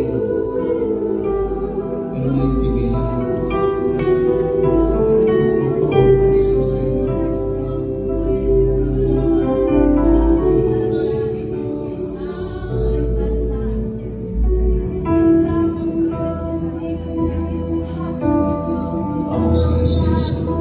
en una intimidad. Oh, sí, Señor. Oh, sí, mi Dios. Vamos a decírselo.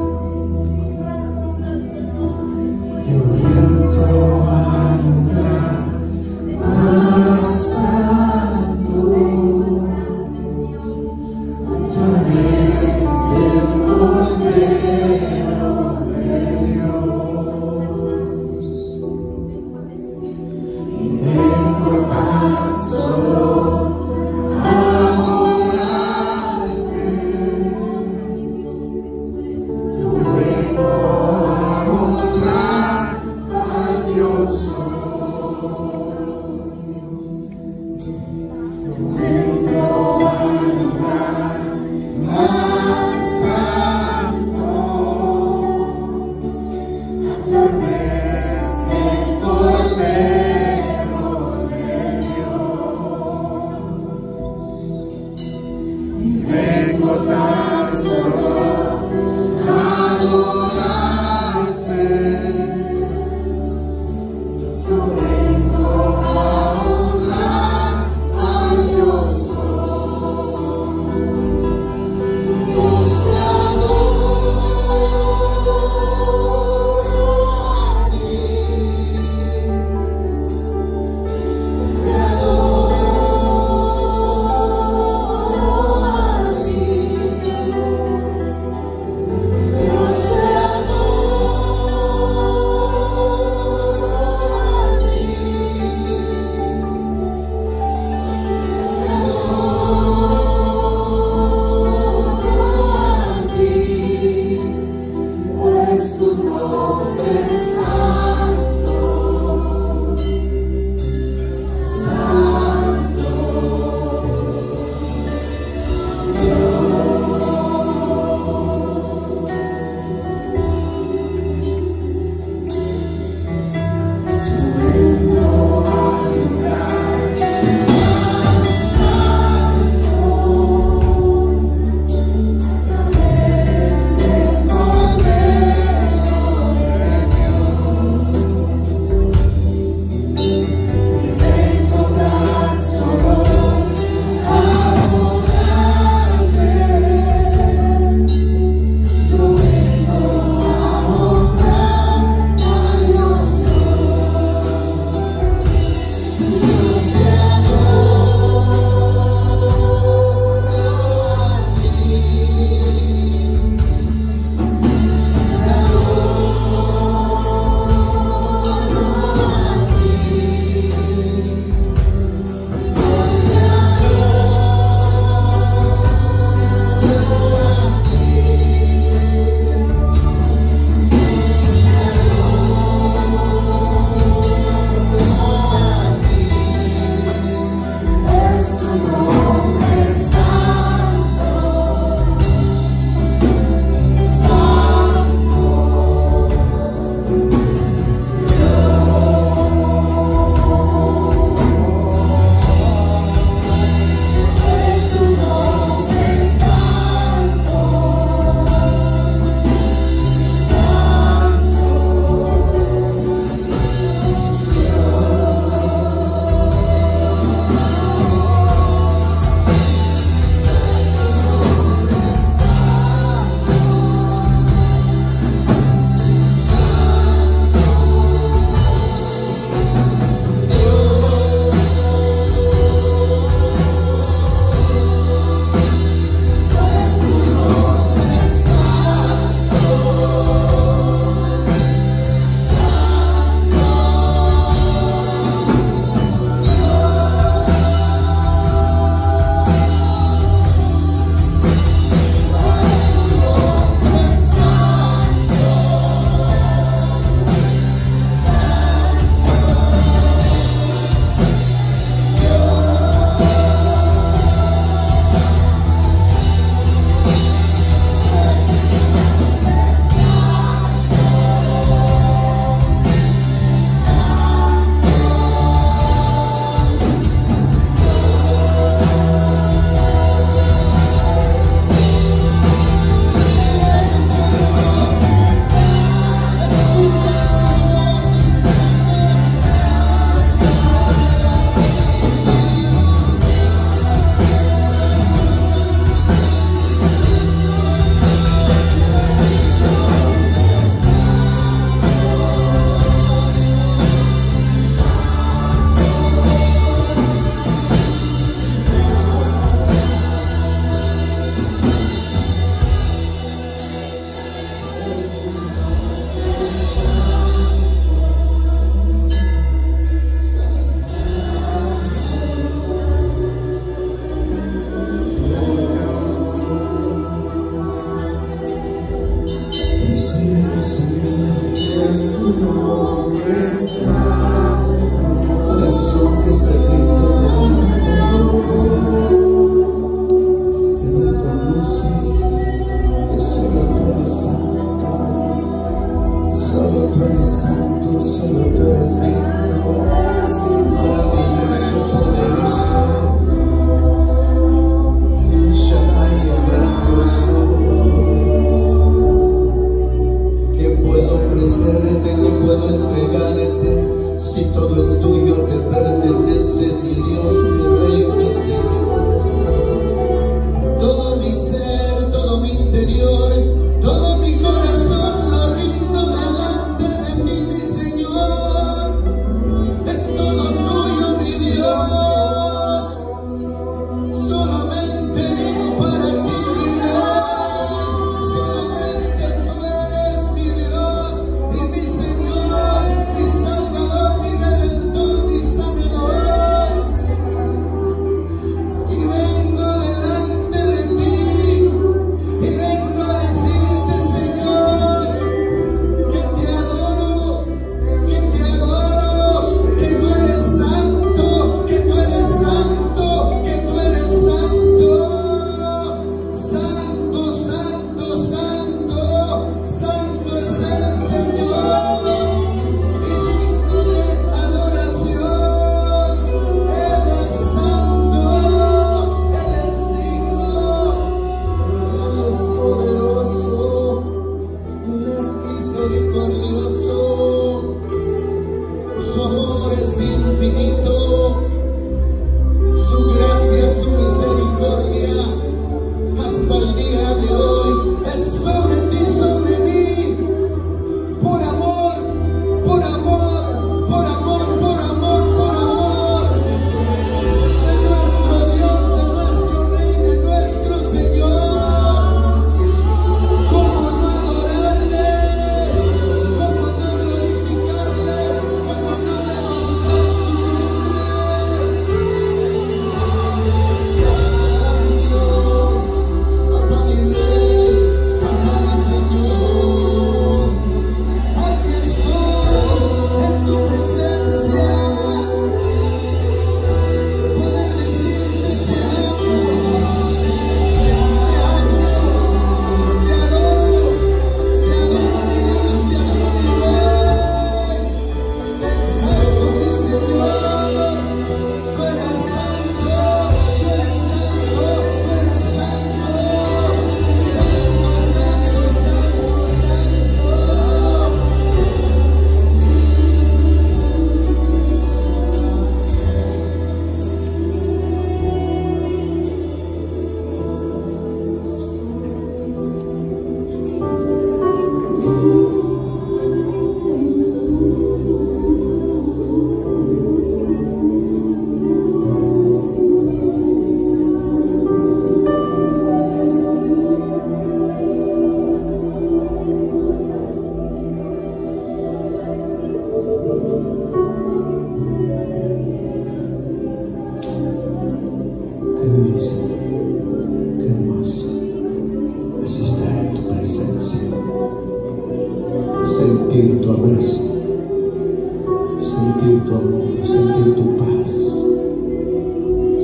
Yo entro al lugar más santo.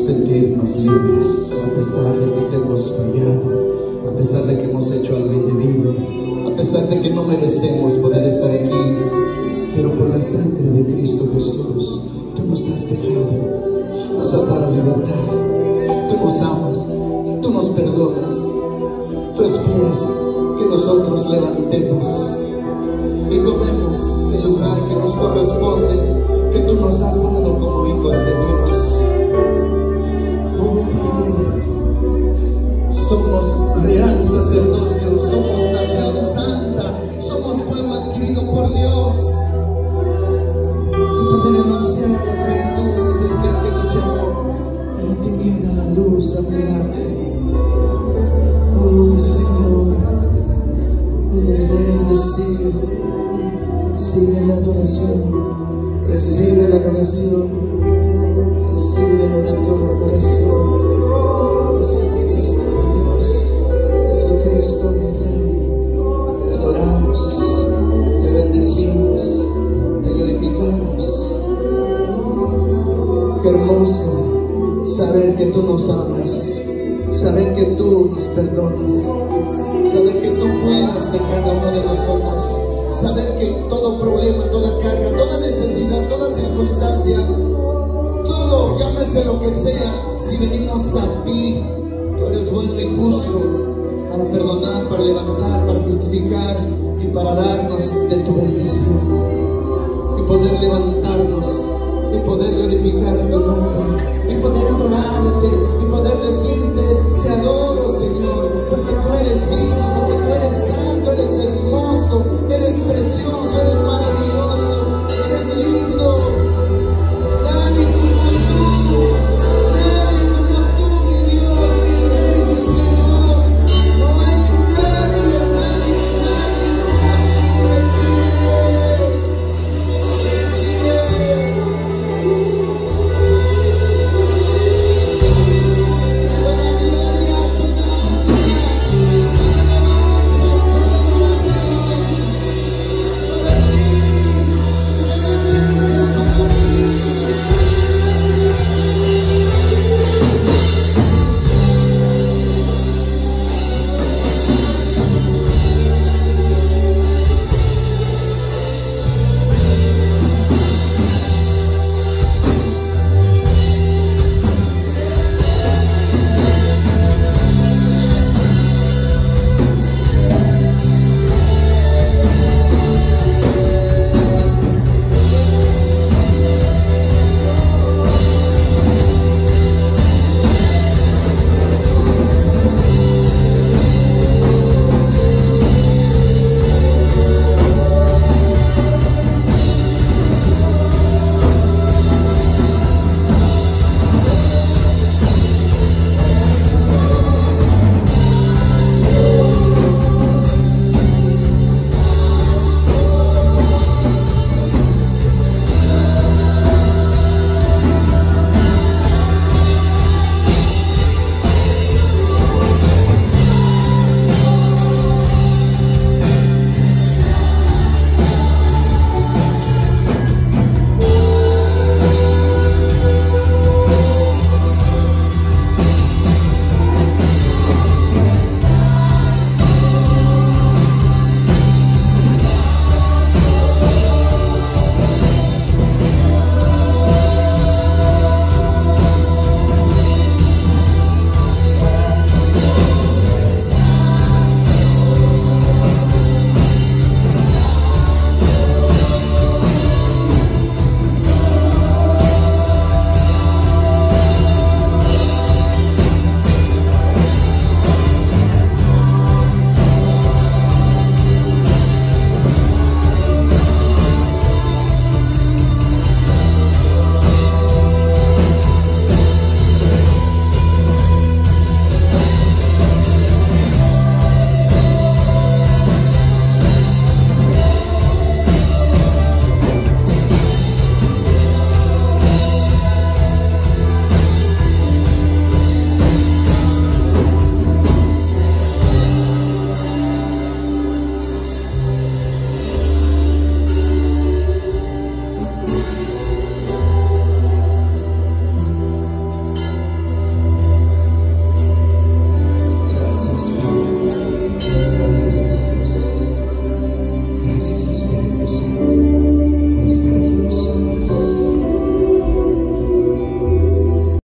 sentirnos libres, a pesar de que te hemos fallado, a pesar de que hemos hecho algo indebido, a pesar de que no merecemos poder estar aquí, pero por la sangre de Cristo Jesús, tú nos has dejado, nos has dado libertad, tú nos amas, tú nos perdonas, tú esperas que nosotros levantemos y tomemos el lugar que nos corresponde, que tú nos has dado como hijos de Dios. Oh Padre, somos real sacerdocio, somos nación santa, somos pueblo adquirido por Dios, y poder anunciar las virtudes de aquel que nos llamó de la tiniebla a la luz admirable. Oh mi Señor, en el Rey recibe la adoración, recibe la adoración, recibe la adoración. Jesucristo mi Dios, Jesucristo mi Rey, te adoramos, te bendecimos, te glorificamos. Qué hermoso saber que tú nos amas, saber que tú nos perdonas, saber que tú cuidas de cada uno de nosotros, saber que todo problema, toda carga, toda necesidad, toda circunstancia, todo, llámese lo que sea, si venimos a ti, tú eres bueno y justo para perdonar, para levantar, para justificar y para darnos de tu bendición.